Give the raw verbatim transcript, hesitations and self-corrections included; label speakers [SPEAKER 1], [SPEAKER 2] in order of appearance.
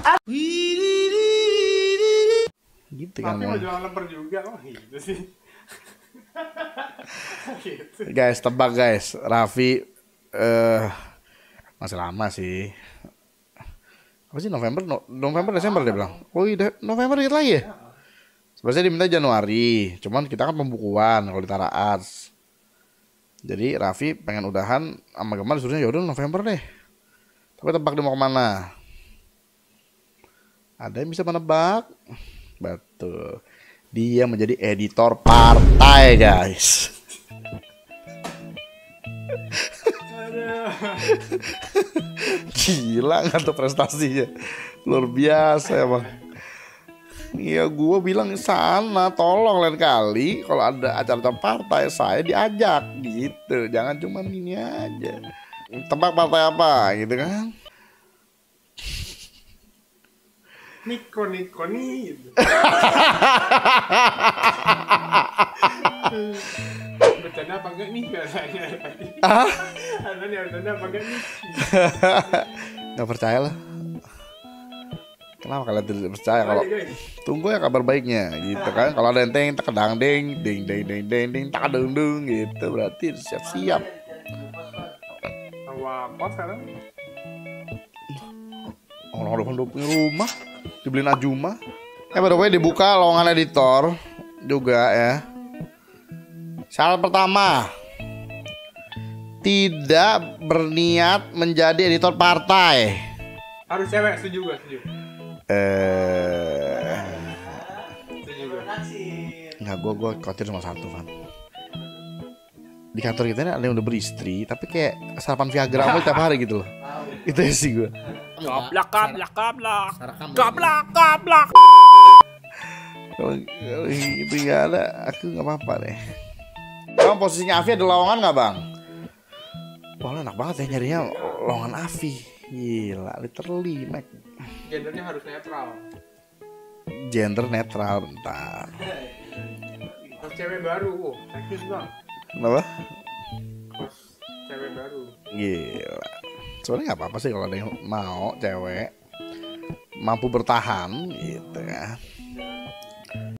[SPEAKER 1] Gitu kan.
[SPEAKER 2] Tapi mau jualan lemper juga, oh gitu sih. Gitu.
[SPEAKER 1] Guys, tebak guys, Raffi eh masih lama sih. Apa sih November? No, November Desember dia bilang. Oh iya November dikit lagi ya. Sebenarnya diminta Januari, cuman kita kan pembukuan kalau di Tara Arts. Jadi Raffi pengen udahan sama Gemma disuruhnya yaudah November deh. Tapi tebak dia mau kemana? Ada yang bisa menebak? Betul. Dia menjadi editor partai guys. Gila nggak tuh prestasinya. Luar biasa emang. Iya gue bilang sana tolong lain kali kalau ada acara partai saya diajak gitu. Jangan cuma ini aja. Tebak partai apa gitu kan.
[SPEAKER 2] Niko Niko nih gitu. Bercanda apa enggak nih biasanya tadi?
[SPEAKER 1] Ah?
[SPEAKER 2] Ada nih bercanda apa enggak nih?
[SPEAKER 1] Nggak percaya lah. Kenapa kalian tidak percaya kalau tunggu ya kabar baiknya gitu kan. Kalau ada yang teng tak kedang ding ding ding ding ding ding tak dung dung gitu berarti siap-siap.
[SPEAKER 2] Tahu apa sekarang?
[SPEAKER 1] Orang-orang udah punya rumah dibeliin Ajuma. Eh by the way dibuka lowongan editor juga ya. Syarat pertama, tidak berniat menjadi editor partai.
[SPEAKER 2] Harus cewek, setuju gue, setuju.
[SPEAKER 1] Eh,
[SPEAKER 2] Setuju gue.
[SPEAKER 1] nggak gue gue khawatir sama satu kan. Di kantor kita ini ada yang udah beristri, tapi kayak sarapan Viagra mulu tiap hari gitu loh. Itu sih gue.
[SPEAKER 2] Kablak, kablak, kablak, kablak, kablak.
[SPEAKER 1] Kalau itu nggak ada, aku nggak apa-apa deh. Bang, posisinya Afi ada lowongan nggak bang? Wah enak banget ya nyarinya lowongan Afi. Gila, literally, Mac.
[SPEAKER 2] Gendernya harus netral.
[SPEAKER 1] Gender netral, bentar.
[SPEAKER 2] Harus cewek baru, oh, teknis bang.
[SPEAKER 1] Kenapa?
[SPEAKER 2] Harus cewek baru.
[SPEAKER 1] Gila. Soalnya nggak apa-apa sih kalau ada yang mau cewek mampu bertahan, gitu kan.